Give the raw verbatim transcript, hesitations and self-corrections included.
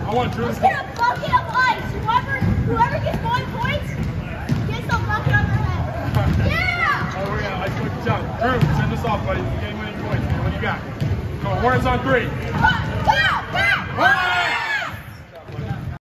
I want Drew. Let's get a bucket of ice. Whoever, whoever gets one point gets a bucket on their head. Yeah! Oh, we're gonna ice bucket shot. Drew, send us off, buddy. Game winning points. What do you got? Go, Hornets on three. Go, go, go!